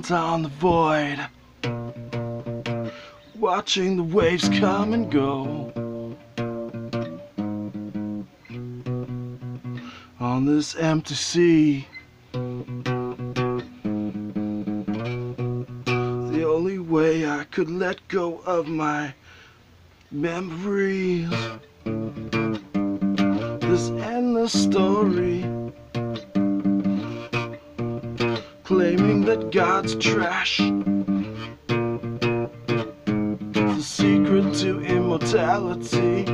hands on the void, watching the waves come and go on this empty sea. The only way I could let go of my memories, this endless story, claiming that God's trash, the secret to immortality.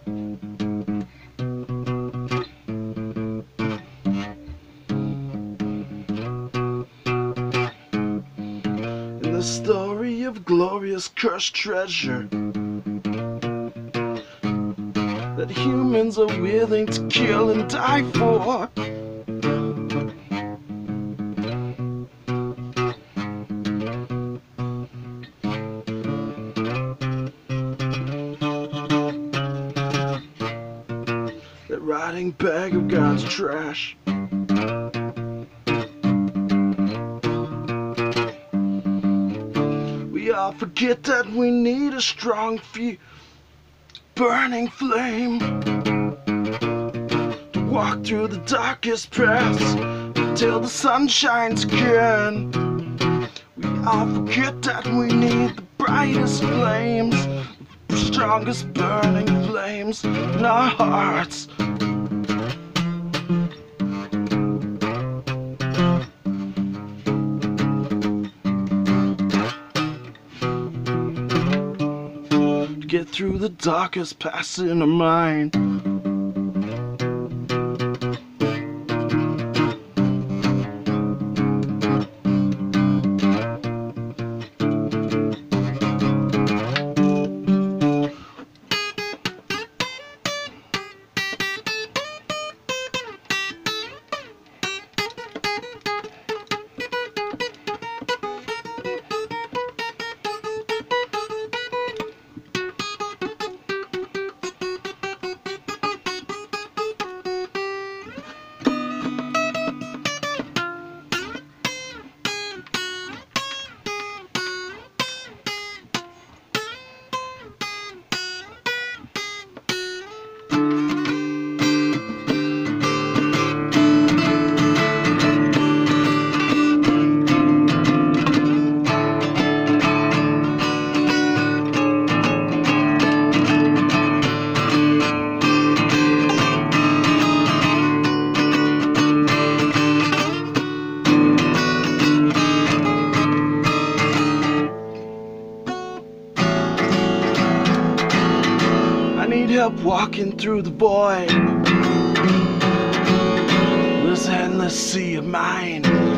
In the story of glorious cursed treasure that humans are willing to kill and die for, that rotting bag of God's trash. We all forget that we need a strong burning flame to walk through the darkest paths until the sun shines again. We all forget that we need the brightest flames, the strongest burning flames in our hearts. To get through the darkest paths in our mind. Help walking through the void, this endless sea of mine.